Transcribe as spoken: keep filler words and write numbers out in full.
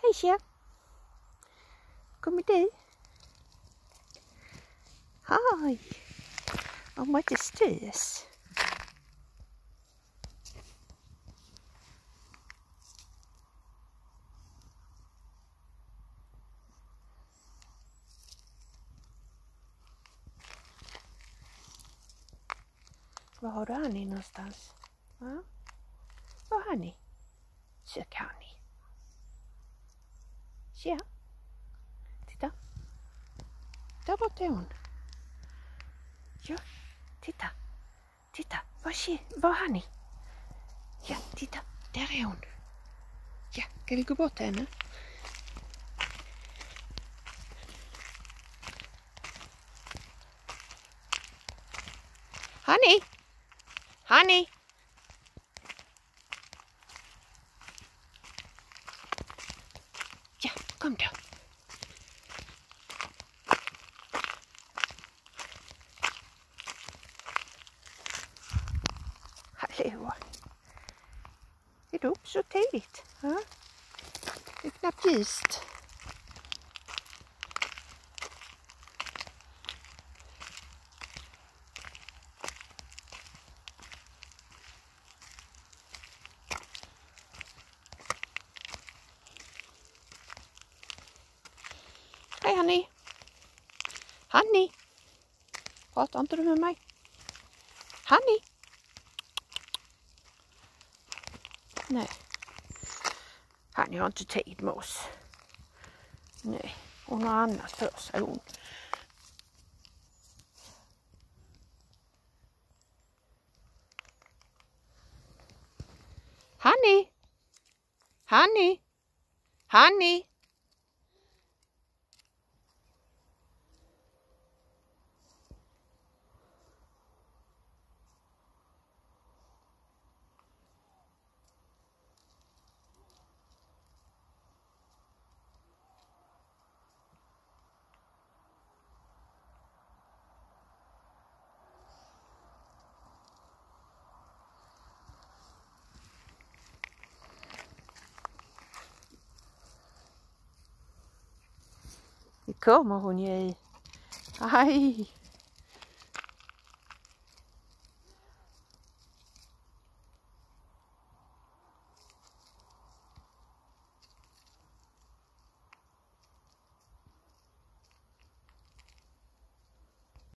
Alicia. Kommer du? Hej. Om att det stös. Var har du Annie någonstans? Ja? Var har ni? Sök Annie. Se. Titta. Där borta är hon. Ja, titta. Titta. Var, var har ni? Ja, titta. Där är hon. Ja, kan vi gå bort till henne? Honey! Honey! Ja, kom då. Hallå. Är du upp så tidigt? Ja? Det är knappt ljust. Hej Honey. Honey. Pratar inte du med mig? Honey. Nej. Han har inte tid med oss. Nej. Hon har annat för sig hon. Honey. Honey. Honey. Det kommer hon ju i. Aj.